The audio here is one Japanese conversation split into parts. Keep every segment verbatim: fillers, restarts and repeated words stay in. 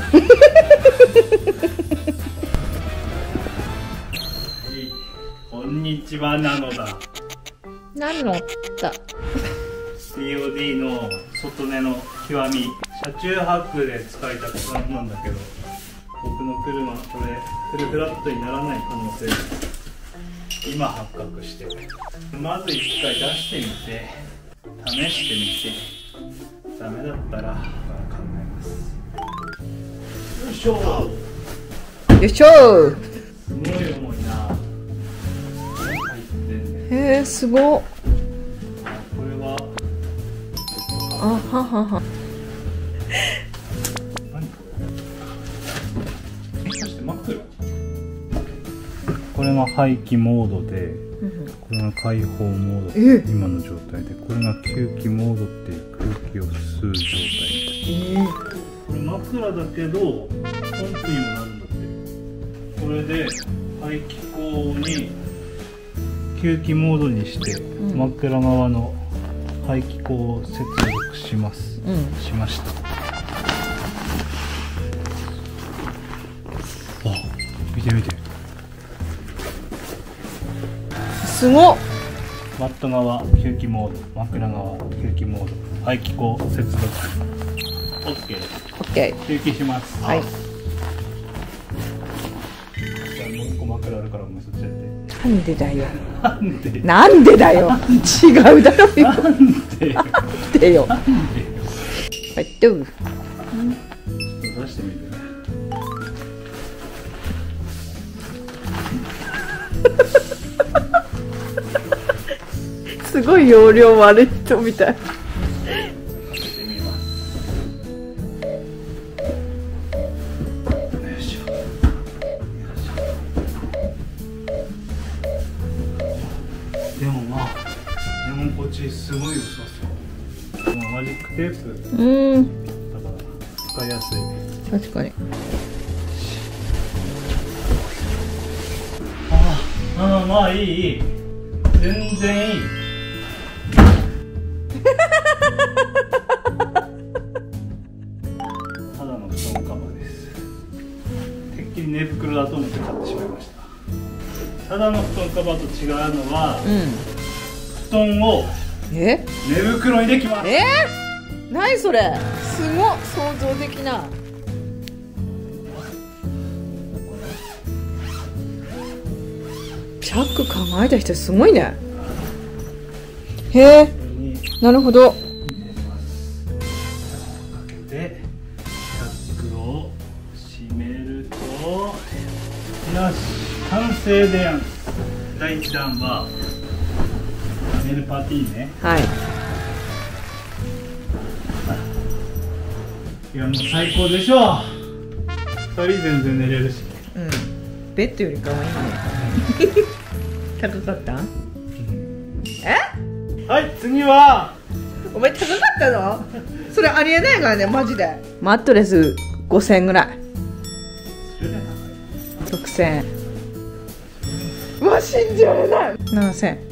こんにちはなのだ。 何のだ。 ティーオーディー の外根の極み、車中泊で使いたくなんだけど、僕の車これフルフラットにならない可能性が今発覚して、まず一回出してみて試してみてダメだったら考えます。よいしょ。 よいしょ。 すごい重いな。入ってんね。 へえ、すごっ。 これはあははは。 何これ。もしかして枕。これが排気モードで、これが開放モード、今の状態で、これが吸気モードっていう空気を吸う状態。これ枕だけどポンプにもなるんだって。これで排気口に吸気モードにして、うん、枕側の排気口を接続します、うん、しました。あ、見て見て、 すごっ。 マット側吸気モード、枕側吸気モード、排気口接続。 OK。 OK。 吸気します。 はい。 じゃあもう一個枕あるからもうそっちやって。 なんでだよ。 なんでなんでだよ。違うだろよ。 なんでよ。 なんでよ。 なんでよ。 はい、どう。 出してみてね。 すごい容量悪い人みたい。 でもまあ、レモンポチすごい良さそう。もうマジックテープ。 うん。 だから使いやすい。 確かに。 ああ、まあいいいい。全然いい。ただの布団カバーです。てっきり寝袋だと思って買ってしまいました。ただの布団カバーと違うのは、うん、布団をえ寝袋にできます。 えー、何それ。すごっ。想像できない。チャック考えた人すごいね。へえ、なるほど。 かけてチャックを閉めると、よし、完成でやん。だいいちだんはパネルパーティーね。 はい。 いやもう最高でしょう。ふたり全然寝れるし。 うん。ベッドよりかわいいね。高かった？うん、え？ はい、次は。 お前高かったの？それありえないからね、マジで。マットレスごせんえんぐらい。ろくせんえん。うわ、信じられない。ななせん。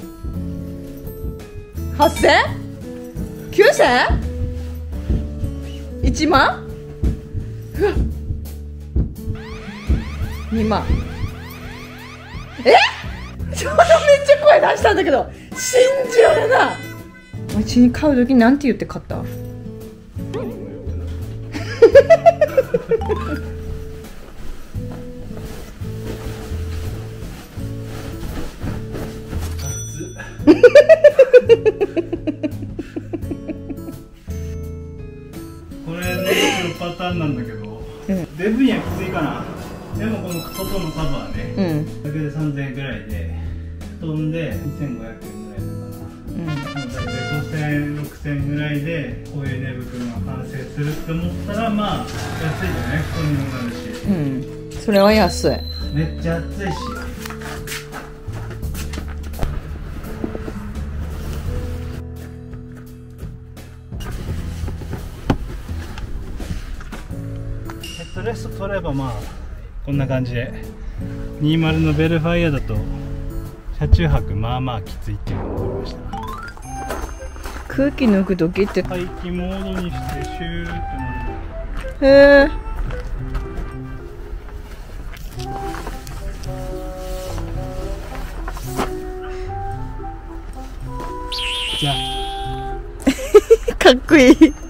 はっせん？きゅうせん？いちまん？うわ。にまん。え？ちょうどめっちゃ声出したんだけど、信じられない。うちに買う時なんて言って買った？ これね、パターンなんだけど、うん、デブにはきついかな。でもこの外のカバーね、うん、だけでさんぜんえんぐらいで、布団でにせんごひゃくえんぐらいだから、うん、だいたいごせんえん、ろくせんえんぐらいでこういう寝袋が完成するって思ったら、まあ安いじゃない、布団にもなるし、 うん、それは安い。 めっちゃ暑いし。ヘッドレスト取ればまあこんな感じで、にじゅうのベルファイアだと車中泊まあまあきついっていうのが分かりました。 空気抜く時って排気モードにしてシューってなる。 へえ。 じゃかっこいい。